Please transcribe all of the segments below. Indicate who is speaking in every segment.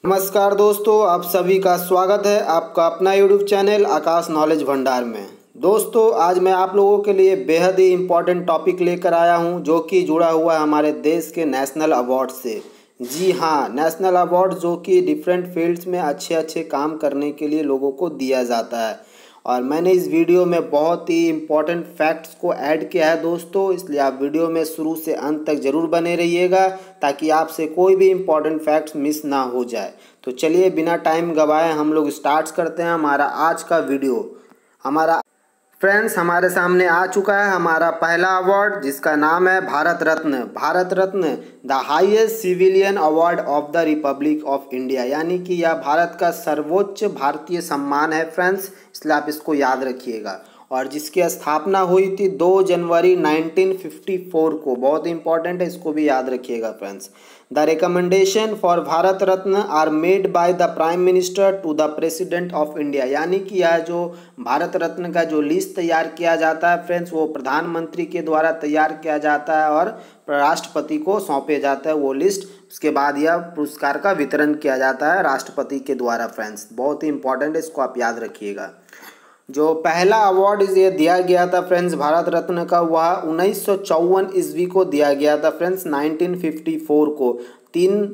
Speaker 1: नमस्कार दोस्तों, आप सभी का स्वागत है आपका अपना यूट्यूब चैनल आकाश नॉलेज भंडार में। दोस्तों, आज मैं आप लोगों के लिए बेहद ही इम्पोर्टेंट टॉपिक लेकर आया हूं, जो कि जुड़ा हुआ है हमारे देश के नेशनल अवार्ड से। जी हाँ, नेशनल अवार्ड जो कि डिफरेंट फील्ड्स में अच्छे अच्छे काम करने के लिए लोगों को दिया जाता है। और मैंने इस वीडियो में बहुत ही इम्पोर्टेंट फैक्ट्स को ऐड किया है दोस्तों, इसलिए आप वीडियो में शुरू से अंत तक ज़रूर बने रहिएगा ताकि आपसे कोई भी इम्पोर्टेंट फैक्ट्स मिस ना हो जाए। तो चलिए बिना टाइम गवाए हम लोग स्टार्ट करते हैं हमारा आज का वीडियो। हमारे सामने आ चुका है हमारा पहला अवार्ड, जिसका नाम है Bharat Ratna. Bharat Ratna the highest civilian award of the republic of India, यानी कि यह भारत का सर्वोच्च भारतीय सम्मान है फ्रेंड्स, इसलिए आप इसको याद रखिएगा। और जिसकी स्थापना हुई थी 2 जनवरी 1954 को, बहुत इंपॉर्टेंट है, इसको भी याद रखिएगा friends. The recommendation for Bharat Ratna are made by the prime minister to the president of India, यानी कि यह जो भारत रत्न का जो लिस्ट तैयार किया जाता है फ्रेंड्स, वो प्रधानमंत्री के द्वारा तैयार किया जाता है और राष्ट्रपति को सौंपे जाता है वो लिस्ट। उसके बाद यह पुरस्कार का वितरण किया जाता है राष्ट्रपति के द्वारा फ्रेंड्स, बहुत ही इंपॉर्टेंट है, इसको आप याद रखिएगा। जो पहला अवार्ड ये दिया गया था फ्रेंड्स भारत रत्न का, वह 1954 ईस्वी को दिया गया था फ्रेंड्स, 1954 को। 3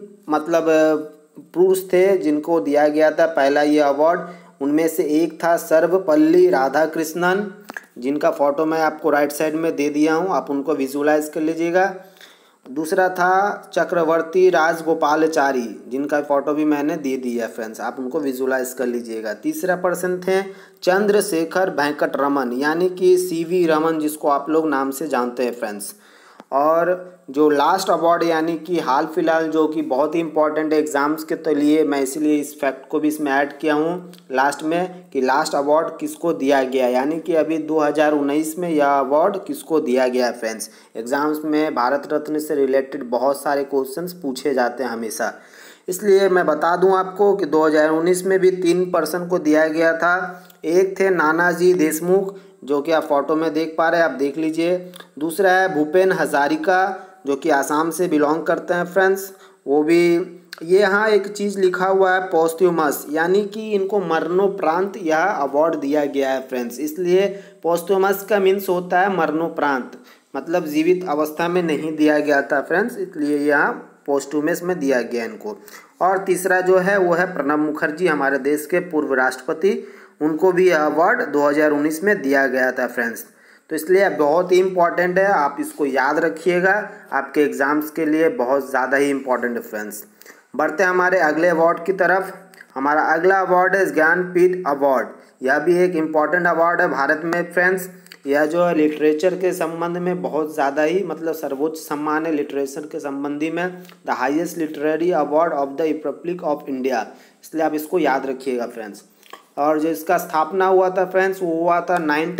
Speaker 1: पुरुष थे जिनको दिया गया था पहला ये अवार्ड। उनमें से एक था सर्वपल्ली राधाकृष्णन, जिनका फोटो मैं आपको राइट साइड में दे दिया हूँ, आप उनको विजुलाइज कर लीजिएगा। दूसरा था चक्रवर्ती राजगोपालाचारी, जिनका फोटो भी मैंने दे दिया फ्रेंड्स, आप उनको विजुलाइज कर लीजिएगा। तीसरा पर्सन थे चंद्रशेखर वेंकट रमन, यानी कि CV रमन, जिसको आप लोग नाम से जानते हैं फ्रेंड्स। और जो लास्ट अवार्ड, यानी कि हाल फिलहाल जो कि बहुत ही इंपॉर्टेंट है एग्ज़ाम्स के तो लिए, मैं इसलिए इस फैक्ट को भी इसमें ऐड किया हूँ लास्ट में कि लास्ट अवार्ड किसको दिया गया, यानी कि अभी 2019 में यह अवार्ड किसको दिया गया है फ्रेंड्स। एग्ज़ाम्स में भारत रत्न से रिलेटेड बहुत सारे क्वेश्चंस पूछे जाते हैं हमेशा, इसलिए मैं बता दूं आपको कि 2019 में भी 3 पर्सन को दिया गया था। एक थे नानाजी देशमुख, जो कि आप फोटो में देख पा रहे हैं, आप देख लीजिए। दूसरा है भूपेन हजारिका, जो कि आसाम से बिलोंग करते हैं फ्रेंड्स, वो भी। ये यहाँ एक चीज़ लिखा हुआ है पोस्ट्यूमस, यानी कि इनको मरणोपरांत यह अवार्ड दिया गया है फ्रेंड्स, इसलिए पोस्ट्यूमस का मीन्स होता है मरणोपरांत, मतलब जीवित अवस्था में नहीं दिया गया था फ्रेंड्स, इसलिए यहाँ पोस्ट्यूमस में दिया गया इनको। और तीसरा जो है वो है प्रणब मुखर्जी, हमारे देश के पूर्व राष्ट्रपति, उनको भी अवार्ड 2019 में दिया गया था फ्रेंड्स। तो इसलिए बहुत ही इम्पॉर्टेंट है, आप इसको याद रखिएगा, आपके एग्ज़ाम्स के लिए बहुत ज़्यादा ही इम्पॉर्टेंट है फ्रेंड्स। बढ़ते हैं हमारे अगले अवार्ड की तरफ। हमारा अगला अवार्ड है ज्ञानपीठ अवार्ड। यह भी एक इम्पॉर्टेंट अवार्ड है भारत में फ्रेंड्स। यह जो है लिटरेचर के संबंध में बहुत ज़्यादा ही सर्वोच्च सम्मान है लिटरेचर के संबंधी में, the highest literary award of the republic of India, इसलिए आप इसको याद रखिएगा फ्रेंड्स। और जो इसका स्थापना हुआ था फ्रेंड्स, वो हुआ था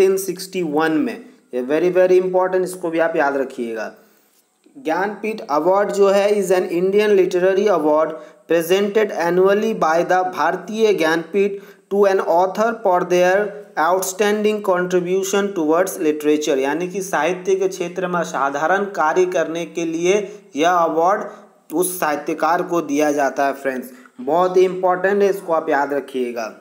Speaker 1: 1961 में, ये वेरी वेरी इंपॉर्टेंट, इसको भी आप याद रखिएगा। ज्ञानपीठ अवार्ड जो है is an Indian literary award presented annually by the Bharatiya Jnanpith to an author for their outstanding contribution towards literature, यानी कि साहित्य के क्षेत्र में असाधारण कार्य करने के लिए यह अवार्ड उस साहित्यकार को दिया जाता है फ्रेंड्स, बहुत ही इंपॉर्टेंट है, इसको आप याद रखिएगा।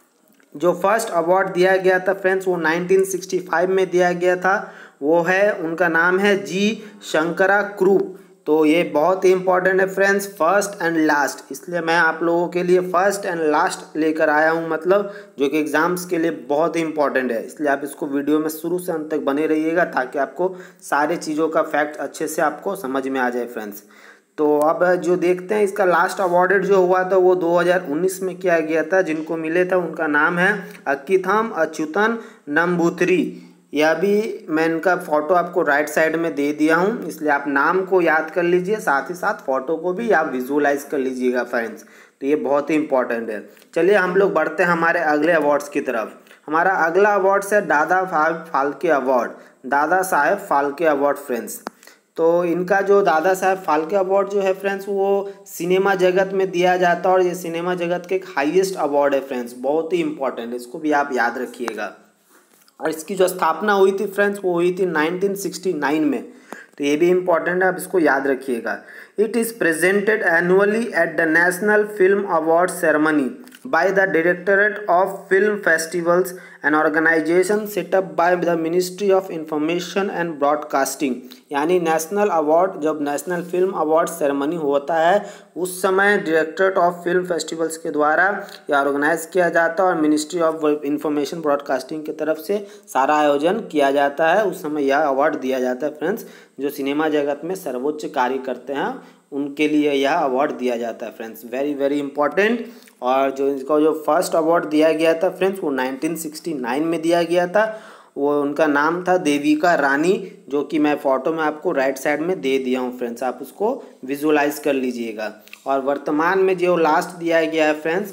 Speaker 1: जो फर्स्ट अवार्ड दिया गया था फ्रेंड्स वो 1965 में दिया गया था, वो है, उनका नाम है जी शंकरा क्रूप। तो ये बहुत ही इंपॉर्टेंट है फ्रेंड्स, फर्स्ट एंड लास्ट, इसलिए मैं आप लोगों के लिए फर्स्ट एंड लास्ट लेकर आया हूँ, मतलब जो कि एग्ज़ाम्स के लिए बहुत ही इंपॉर्टेंट है, इसलिए आप इसको वीडियो में शुरू से अंत तक बने रहिएगा ताकि आपको सारे चीज़ों का फैक्ट अच्छे से आपको समझ में आ जाए फ्रेंड्स। तो अब जो देखते हैं इसका लास्ट अवार्डेड जो हुआ था वो 2019 में किया गया था, जिनको मिले था उनका नाम है अक्कीथम अच्युतन नंबूथरी। यह भी मैं इनका फोटो आपको राइट साइड में दे दिया हूँ, इसलिए आप नाम को याद कर लीजिए, साथ ही साथ फोटो को भी आप विजुअलाइज कर लीजिएगा फ्रेंड्स, तो ये बहुत ही इंपॉर्टेंट है। चलिए हम लोग बढ़ते हैं हमारे अगले अवार्ड्स की तरफ। हमारा अगला अवार्ड है Dada Saheb Phalke award, Dada Saheb Phalke award friends. तो इनका जो दादा साहेब फाल्के अवार्ड जो है फ्रेंड्स, वो सिनेमा जगत में दिया जाता है और ये सिनेमा जगत के एक हाईएस्ट अवार्ड है फ्रेंड्स, बहुत ही इंपॉर्टेंट है, इसको भी आप याद रखिएगा। और इसकी जो स्थापना हुई थी फ्रेंड्स वो हुई थी 1969 में। तो ये भी इम्पॉर्टेंट है, आप इसको याद रखिएगा। It is presented annually at the national film award ceremony by the Directorate of Film Festivals, an organization set up by the Ministry of Information and Broadcasting। यानी नेशनल अवार्ड, जब नेशनल फिल्म अवार्ड सेरेमनी होता है उस समय directorate of film festivals के द्वारा यह organise किया जाता है और मिनिस्ट्री ऑफ इंफॉर्मेशन ब्रॉडकास्टिंग की तरफ से सारा आयोजन किया जाता है। उस समय यह अवार्ड दिया जाता है फ्रेंड्स। जो सिनेमा जगत में सर्वोच्च कार्य करते हैं उनके लिए यह अवार्ड दिया जाता है फ्रेंड्स, वेरी वेरी इंपॉर्टेंट। और जो इसको जो फर्स्ट अवार्ड दिया गया था फ्रेंड्स वो 1969 में दिया गया था। वो उनका नाम था देविका रानी, जो कि मैं फ़ोटो में आपको राइट साइड में दे दिया हूँ फ्रेंड्स, आप उसको विजुलाइज कर लीजिएगा। और वर्तमान में जो लास्ट दिया गया है फ्रेंड्स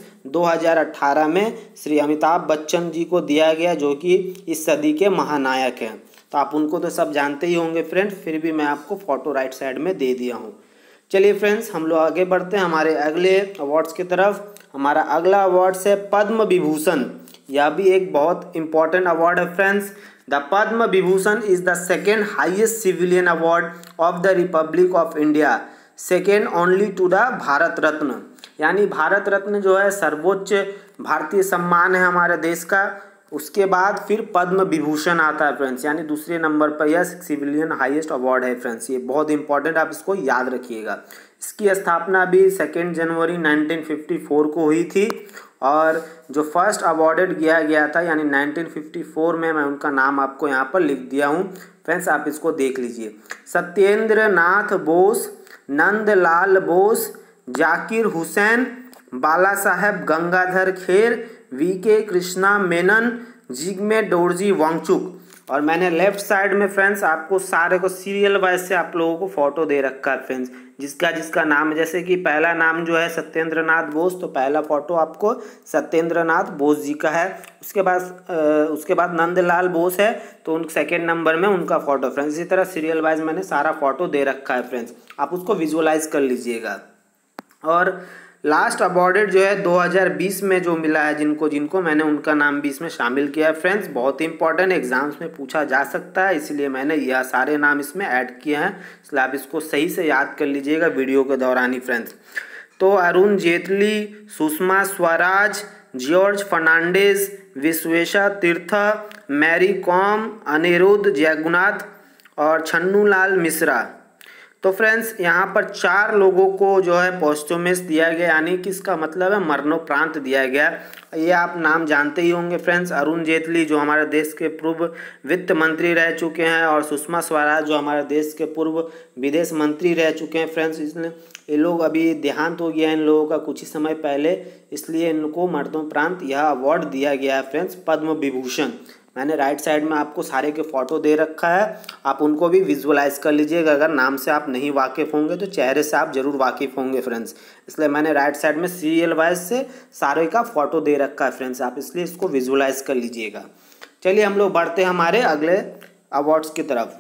Speaker 1: 2018 में श्री अमिताभ बच्चन जी को दिया गया, जो कि इस सदी के महानायक हैं। तो आप उनको तो सब जानते ही होंगे फ्रेंड्स, फिर भी मैं आपको फ़ोटो राइट साइड में दे दिया हूँ। चलिए फ्रेंड्स, हम लोग आगे बढ़ते हैं हमारे अगले अवार्ड्स की तरफ। हमारा अगला अवार्ड है पद्म विभूषण। यह भी एक बहुत इंपॉर्टेंट अवार्ड है friends. The Padma Vibhushan is the second highest civilian award of the republic of India, second only to the Bharat Ratna. यानी भारत रत्न जो है सर्वोच्च भारतीय सम्मान है हमारे देश का, उसके बाद फिर पद्म विभूषण आता है फ्रेंड्स, यानी दूसरे नंबर पर यह सिविलियन हाईएस्ट अवार्ड है फ्रेंड्स। ये बहुत इंपॉर्टेंट, आप इसको याद रखिएगा। इसकी स्थापना भी 2 जनवरी 1954 को हुई थी और जो फर्स्ट अवार्डेड किया गया था यानी 1954 में, मैं उनका नाम आपको यहाँ पर लिख दिया हूँ फ्रेंड्स, आप इसको देख लीजिए। सत्येंद्र नाथ बोस, नंदलाल बोस, जाकिर हुसैन, बाला साहेब गंगाधर खेर, वीके कृष्णा मेनन, जिग्मे डोरजी वांगचुक। और मैंने लेफ्ट साइड में फ्रेंड्स आपको सारे को सीरियल वाइज से आप लोगों को फोटो दे रखा है फ्रेंड्स, जिसका जिसका नाम, जैसे कि पहला नाम जो है सत्येंद्र नाथ बोस, तो पहला फोटो आपको सत्येंद्र नाथ बोस जी का है। उसके बाद नंदलाल बोस है तो उन सेकेंड नंबर में उनका फोटो फ्रेंड्स। इसी तरह सीरियल वाइज मैंने सारा फोटो दे रखा है फ्रेंड्स, आप उसको विजुअलाइज कर लीजिएगा। और लास्ट अवार्डेड जो है 2020 में जो मिला है जिनको मैंने उनका नाम भी इसमें शामिल किया है फ्रेंड्स। बहुत इंपॉर्टेंट, एग्जाम्स में पूछा जा सकता है, इसलिए मैंने यह सारे नाम इसमें ऐड किए हैं, इसलिए आप इसको सही से याद कर लीजिएगा वीडियो के दौरान ही फ्रेंड्स। तो अरुण जेटली, सुषमा स्वराज, जॉर्ज फर्नांडिस, विश्वेशा तीर्थ, मैरी कॉम, अनिरुद्ध जयगुनाथ और छन्नूलाल मिश्रा। तो फ्रेंड्स यहाँ पर 4 लोगों को जो है पोस्टुमस दिया गया, यानी कि इसका मतलब है मरणोपरांत दिया गया। ये आप नाम जानते ही होंगे फ्रेंड्स, अरुण जेटली जो हमारे देश के पूर्व वित्त मंत्री रह चुके हैं और सुषमा स्वराज जो हमारे देश के पूर्व विदेश मंत्री रह चुके हैं फ्रेंड्स। इसलिए ये लोग अभी देहांत हो गया है इन लोगों का कुछ ही समय पहले, इसलिए इनको मरणोपरांत यह अवार्ड दिया गया है फ्रेंड्स, पद्म विभूषण। मैंने राइट साइड में आपको सारे के फोटो दे रखा है, आप उनको भी विजुअलाइज कर लीजिएगा। अगर नाम से आप नहीं वाकिफ़ होंगे तो चेहरे से आप जरूर वाकिफ़ होंगे फ्रेंड्स, इसलिए मैंने राइट साइड में सीरियल वाइज से सारे का फोटो दे रखा है फ्रेंड्स, आप इसलिए इसको विजुअलाइज कर लीजिएगा। चलिए हम लोग बढ़ते हैं हमारे अगले अवार्ड्स की तरफ।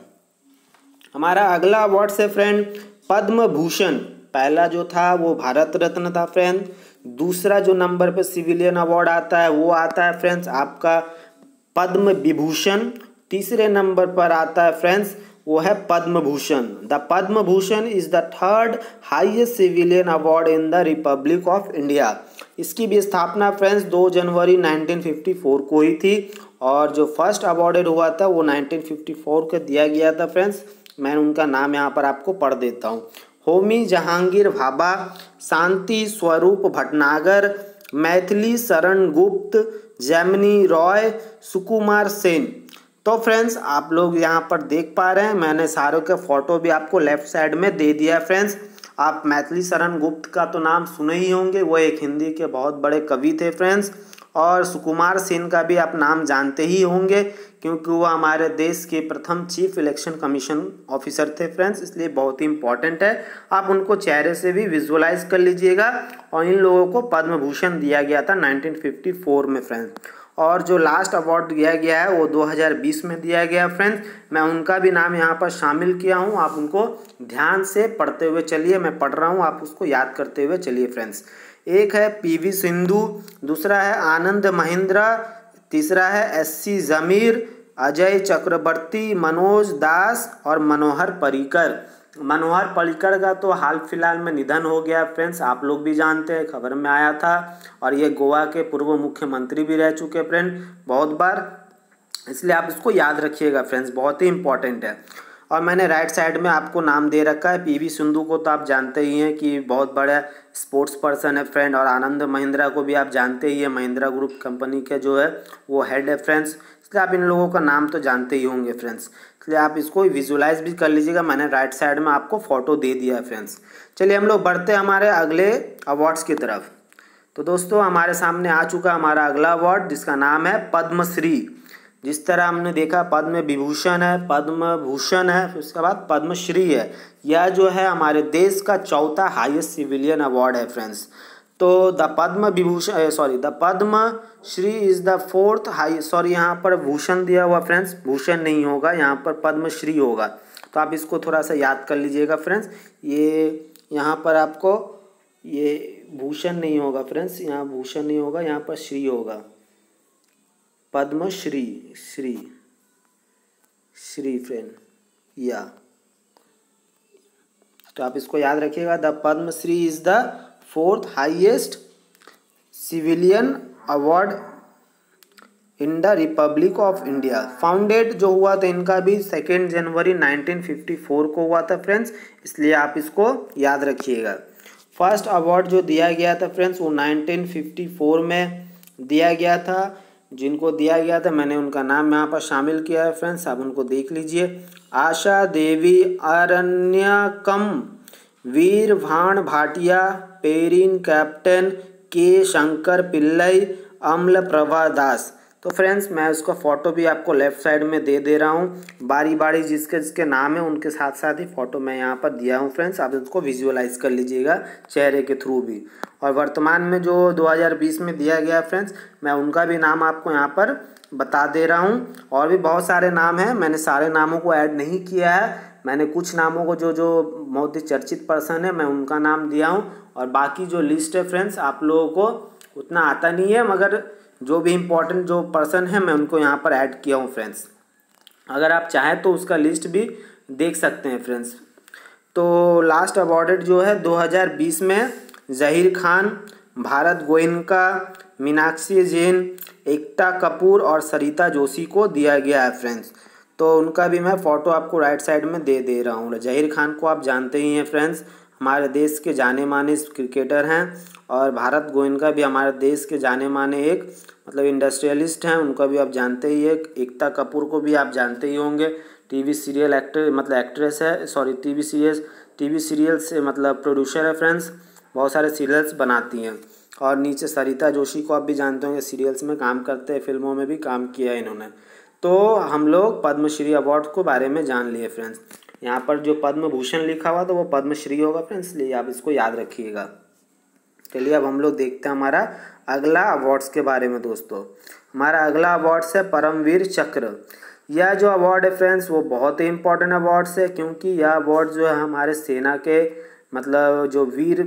Speaker 1: हमारा अगला अवार्ड है फ्रेंड पद्म भूषण। पहला जो था वो भारत रत्न था फ्रेंड, दूसरा जो नंबर पे सिविलियन अवार्ड आता है वो आता है फ्रेंड्स आपका पद्म विभूषण, तीसरे नंबर पर आता है फ्रेंड्स वो है Padma Bhushan. The Padma Bhushan is the third highest civilian award in the republic of India. इसकी भी स्थापना फ्रेंड्स 2 जनवरी 1954 को हुई थी और जो फर्स्ट अवार्डेड हुआ था वो 1954 को दिया गया था फ्रेंड्स। मैं उनका नाम यहाँ पर आपको पढ़ देता हूँ। होमी जहांगीर भाभा, शांति स्वरूप भटनागर, मैथिली शरण गुप्त, जैमिनी रॉय, सुकुमार सेन। तो फ्रेंड्स आप लोग यहाँ पर देख पा रहे हैं, मैंने सारों के फोटो भी आपको लेफ्ट साइड में दे दिया फ्रेंड्स। आप मैथिली शरण गुप्त का तो नाम सुने ही होंगे, वो एक हिंदी के बहुत बड़े कवि थे फ्रेंड्स। और सुकुमार सेन का भी आप नाम जानते ही होंगे क्योंकि वो हमारे देश के प्रथम चीफ इलेक्शन कमीशन ऑफिसर थे फ्रेंड्स, इसलिए बहुत ही इंपॉर्टेंट है। आप उनको चेहरे से भी विजुअलाइज कर लीजिएगा। और इन लोगों को पद्म भूषण दिया गया था 1954 में फ्रेंड्स। और जो लास्ट अवार्ड दिया गया है वो 2020 में दिया गया फ्रेंड्स। मैं उनका भी नाम यहाँ पर शामिल किया हूँ, आप उनको ध्यान से पढ़ते हुए चलिए, मैं पढ़ रहा हूँ आप उसको याद करते हुए चलिए फ्रेंड्स। एक है पीवी सिंधु, दूसरा है आनंद महिंद्रा, तीसरा है एससी जमीर, अजय चक्रवर्ती, मनोज दास और मनोहर पर्रिकर। मनोहर पर्रिकर का तो हाल फिलहाल में निधन हो गया फ्रेंड्स, आप लोग भी जानते हैं, खबर में आया था। और ये गोवा के पूर्व मुख्यमंत्री भी रह चुके फ्रेंड बहुत बार, इसलिए आप इसको याद रखिएगा फ्रेंड्स, बहुत ही इंपॉर्टेंट है। और मैंने राइट साइड में आपको नाम दे रखा है, पीवी सिंधु को तो आप जानते ही हैं कि बहुत बड़ा स्पोर्ट्स पर्सन है फ्रेंड, और आनंद महिंद्रा को भी आप जानते ही हैं, महिंद्रा ग्रुप कंपनी के जो है वो हेड है फ्रेंड्स, इसलिए आप इन लोगों का नाम तो जानते ही होंगे फ्रेंड्स, इसलिए आप इसको विजुलाइज भी कर लीजिएगा। मैंने राइट साइड में आपको फोटो दे दिया है फ्रेंड्स। चलिए हम लोग बढ़ते हैं हमारे अगले अवार्ड्स की तरफ। तो दोस्तों हमारे सामने आ चुका हमारा अगला अवार्ड, जिसका नाम है पद्मश्री। जिस तरह हमने देखा पद्म विभूषण है, पद्म भूषण है, फिर उसके बाद पद्मश्री है। यह जो है हमारे देश का चौथा हाईएस्ट सिविलियन अवार्ड है फ्रेंड्स। तो the Padma Vibhushan the Padma Shri is the fourth high, यहाँ पर भूषण दिया हुआ फ्रेंड्स, भूषण नहीं होगा, यहाँ पर पद्मश्री होगा। तो आप इसको थोड़ा सा याद कर लीजिएगा फ्रेंड्स। ये यहाँ पर आपको ये भूषण नहीं होगा फ्रेंड्स, यहाँ भूषण नहीं होगा, यहाँ पर श्री होगा, पद्मश्री, श्री फ्रेंड या। तो आप इसको याद रखिएगा, the Padma Shri is the fourth highest civilian award in the republic of India. Founded जो हुआ था इनका भी 2 जनवरी 1954 को हुआ था फ्रेंड्स, इसलिए आप इसको याद रखिएगा। फर्स्ट अवार्ड जो दिया गया था फ्रेंड्स वो 1954 में दिया गया था। जिनको दिया गया था मैंने उनका नाम यहाँ पर शामिल किया है फ्रेंड्स, आप उनको देख लीजिए। आशा देवी अरण्यकम, वीर भाण भाटिया, पेरिन कैप्टन के शंकर पिल्लई, अम्ल प्रभा दास। तो फ्रेंड्स मैं उसका फ़ोटो भी आपको लेफ़्ट साइड में दे रहा हूँ, बारी बारी जिसके जिसके नाम है उनके साथ साथ ही फ़ोटो मैं यहाँ पर दिया हूँ फ्रेंड्स, आप उसको विजुअलाइज कर लीजिएगा चेहरे के थ्रू भी। और वर्तमान में जो 2020 में दिया गया फ्रेंड्स, मैं उनका भी नाम आपको यहाँ पर बता दे रहा हूँ। और भी बहुत सारे नाम हैं, मैंने सारे नामों को ऐड नहीं किया है, मैंने कुछ नामों को जो बहुत ही चर्चित पर्सन है मैं उनका नाम दिया हूँ। और बाकी जो लिस्ट है फ्रेंड्स आप लोगों को उतना आता नहीं है, मगर जो भी इम्पोर्टेंट जो पर्सन है मैं उनको यहाँ पर ऐड किया हूँ फ्रेंड्स। अगर आप चाहें तो उसका लिस्ट भी देख सकते हैं फ्रेंड्स। तो लास्ट अवॉर्डेड जो है 2020 में ज़हीर खान, भारत गोयनका, मीनाक्षी जैन, एकता कपूर और सरिता जोशी को दिया गया है फ्रेंड्स। तो उनका भी मैं फ़ोटो आपको राइट साइड में दे रहा हूँ। ज़हीर खान को आप जानते ही हैं फ्रेंड्स, हमारे देश के जाने माने क्रिकेटर हैं। और भारत गोयनका भी हमारे देश के जाने माने एक इंडस्ट्रियलिस्ट हैं, उनका भी आप जानते ही है। एकता कपूर को भी आप जानते ही होंगे, टीवी सीरियल एक्ट्रेस है, टीवी सीरियल से प्रोड्यूसर है फ्रेंड्स, बहुत सारे सीरियल्स बनाती हैं। और नीचे सरिता जोशी को आप भी जानते होंगे, सीरियल्स में काम करते हैं, फिल्मों में भी काम किया है इन्होंने। तो हम लोग पद्मश्री अवार्ड को बारे में जान लिए फ्रेंड्स। यहाँ पर जो पद्म भूषण लिखा हुआ तो वो पद्मश्री होगा फ्रेंड्स, इसलिए आप इसको याद रखिएगा। चलिए अब हम लोग देखते हैं हमारा अगला अवार्ड्स के बारे में दोस्तों। हमारा अगला अवार्ड्स है परमवीर चक्र। यह जो अवार्ड है फ्रेंड्स वो बहुत ही इंपॉर्टेंट अवार्ड्स है, क्योंकि यह अवार्ड जो है हमारे सेना के जो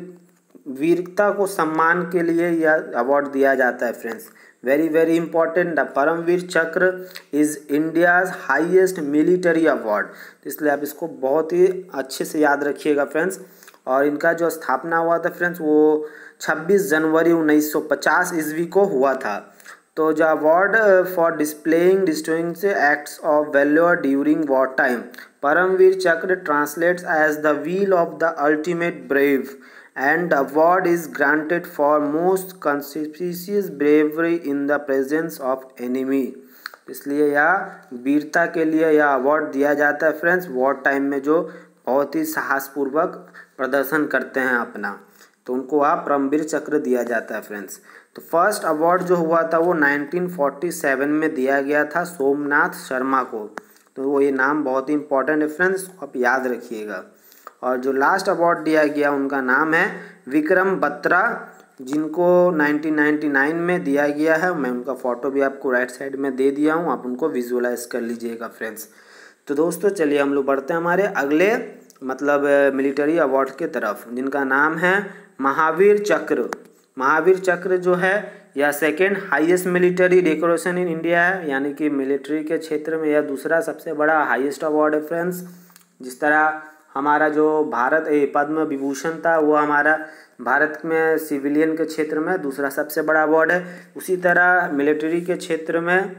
Speaker 1: वीरता को सम्मान के लिए यह अवार्ड दिया जाता है friends. Very important, the Param Vir Chakra is India's highest military award, इसलिए आप इसको बहुत ही अच्छे से याद रखिएगा फ्रेंड्स। और इनका जो स्थापना हुआ था फ्रेंड्स वो 26 जनवरी 1950 ईस्वी को हुआ था। तो जो award for displaying acts of valour during war time, Paramvir Chakra translates as the wheel of the ultimate brave and the award is granted for most conspicuous bravery in the presence of enemy। इसलिए यह वीरता के लिए यह award दिया जाता है friends, war time में जो बहुत ही साहसपूर्वक प्रदर्शन करते हैं अपना, तो उनको आप परमवीर चक्र दिया जाता है फ्रेंड्स। तो फर्स्ट अवार्ड जो हुआ था वो 1947 में दिया गया था सोमनाथ शर्मा को, तो वो ये नाम बहुत ही इंपॉर्टेंट है फ्रेंड्स, आप याद रखिएगा। और जो लास्ट अवार्ड दिया गया उनका नाम है विक्रम बत्रा, जिनको 1999 में दिया गया है। मैं उनका फ़ोटो भी आपको राइट साइड में दे दिया हूँ, आप उनको विजुअलाइज कर लीजिएगा फ्रेंड्स। तो दोस्तों चलिए हम लोग बढ़ते हैं हमारे अगले मिलिट्री अवार्ड के तरफ, जिनका नाम है महावीर चक्र। महावीर चक्र जो है यह second highest military decoration in India है, यानी कि मिलिट्री के क्षेत्र में यह दूसरा सबसे बड़ा हाईएस्ट अवार्ड है फ्रेंड्स। जिस तरह हमारा जो भारत पद्म विभूषण था वो हमारा भारत में सिविलियन के क्षेत्र में दूसरा सबसे बड़ा अवार्ड है, उसी तरह मिलिट्री के क्षेत्र में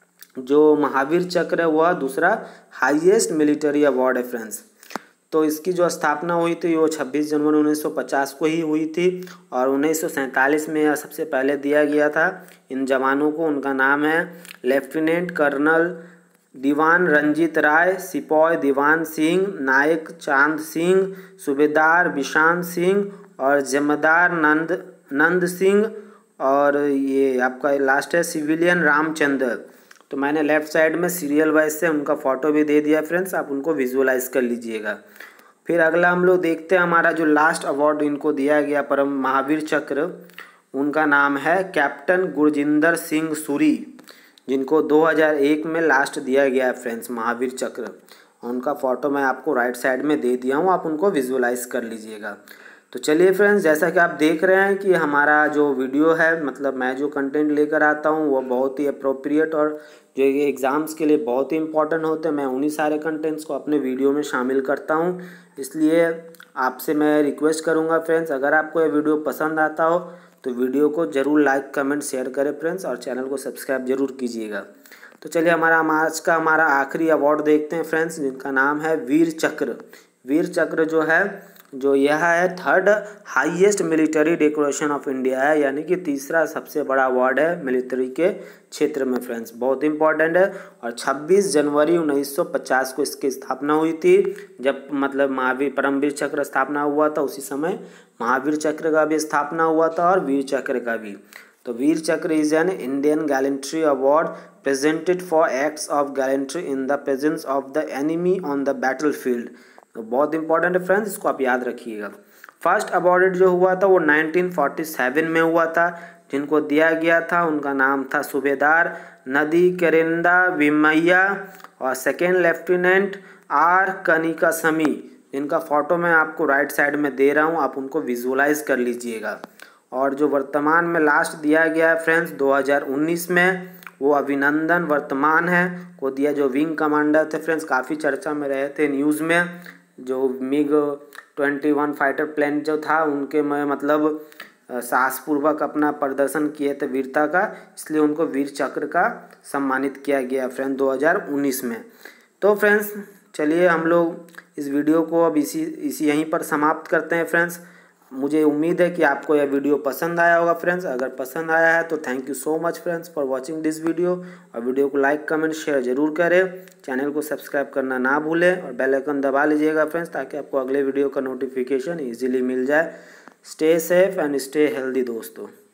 Speaker 1: जो महावीर चक्र है वह दूसरा हाईएस्ट मिलिट्री अवार्ड है फ्रेंड्स। तो इसकी जो स्थापना हुई थी वो 26 जनवरी 1950 को ही हुई थी और 1947 में यह सबसे पहले दिया गया था इन जवानों को। उनका नाम है लेफ्टिनेंट कर्नल दीवान रंजीत राय, सिपाही दीवान सिंह, नायक चांद सिंह, सूबेदार बिशान सिंह और जमींदार नंद सिंह, और ये आपका लास्ट है सिविलियन रामचंद्र। तो मैंने लेफ़्ट साइड में सीरियल वाइज से उनका फ़ोटो भी दे दिया फ्रेंड्स, आप उनको विजुअलाइज कर लीजिएगा। फिर अगला हम लोग देखते हैं हमारा जो लास्ट अवार्ड इनको दिया गया परम महावीर चक्र, उनका नाम है कैप्टन गुरजिंदर सिंह सूरी, जिनको 2001 में लास्ट दिया गया है फ्रेंड्स महावीर चक्र। उनका फ़ोटो मैं आपको राइट साइड में दे दिया हूँ, आप उनको विजुअलाइज कर लीजिएगा। तो चलिए फ्रेंड्स, जैसा कि आप देख रहे हैं कि हमारा जो वीडियो है, मतलब मैं जो कंटेंट लेकर आता हूँ वो बहुत ही अप्रोप्रिएट और जो ये एग्ज़ाम्स के लिए बहुत ही इंपॉर्टेंट होते हैं, मैं उन्हीं सारे कंटेंट्स को अपने वीडियो में शामिल करता हूँ। इसलिए आपसे मैं रिक्वेस्ट करूँगा फ्रेंड्स, अगर आपको ये वीडियो पसंद आता हो तो वीडियो को ज़रूर लाइक कमेंट शेयर करें फ्रेंड्स, और चैनल को सब्सक्राइब जरूर कीजिएगा। तो चलिए हमारा आखिरी अवार्ड देखते हैं फ्रेंड्स, जिनका नाम है वीर चक्र। वीर चक्र जो यह है third highest military decoration of India है, यानी कि तीसरा सबसे बड़ा अवार्ड है मिलिट्री के क्षेत्र में फ्रेंड्स, बहुत इंपॉर्टेंट है। और 26 जनवरी 1950 को इसकी स्थापना हुई थी, जब मतलब महावीर परमवीर चक्र स्थापना हुआ था उसी समय महावीर चक्र का भी स्थापना हुआ था और वीर चक्र का भी। तो Vir Chakra is an Indian gallantry award presented for acts of gallantry in the presence of the enemy on the battlefield. तो बहुत इंपॉर्टेंट है फ्रेंड्स, इसको आप याद रखिएगा। फर्स्ट अवार्ड जो हुआ था वो 1947 में हुआ था, जिनको दिया गया था उनका नाम था सूबेदार नदी करेंदा विमैया, और सेकेंड लेफ्टिनेंट आर कनिकासमी, जिनका फ़ोटो मैं आपको राइट साइड में दे रहा हूँ, आप उनको विजुअलाइज कर लीजिएगा। और जो वर्तमान में लास्ट दिया गया है फ्रेंड्स 2019 में, वो अभिनंदन वर्तमान है को दिया, जो विंग कमांडर थे फ्रेंड्स, काफ़ी चर्चा में रहे थे न्यूज़ में। जो मिग 21 फाइटर प्लेन जो था उनके में मतलब साहसपूर्वक अपना प्रदर्शन किए थे वीरता का, इसलिए उनको वीर चक्र का सम्मानित किया गया फ्रेंड्स 2019 में। तो फ्रेंड्स चलिए हम लोग इस वीडियो को अब इसी यहीं पर समाप्त करते हैं फ्रेंड्स। मुझे उम्मीद है कि आपको यह वीडियो पसंद आया होगा फ्रेंड्स। अगर पसंद आया है तो thank you so much friends for watching this video, और वीडियो को लाइक कमेंट शेयर जरूर करें, चैनल को सब्सक्राइब करना ना भूलें और बेल आइकन दबा लीजिएगा फ्रेंड्स, ताकि आपको अगले वीडियो का नोटिफिकेशन ईजिली मिल जाए। Stay safe and stay healthy दोस्तों।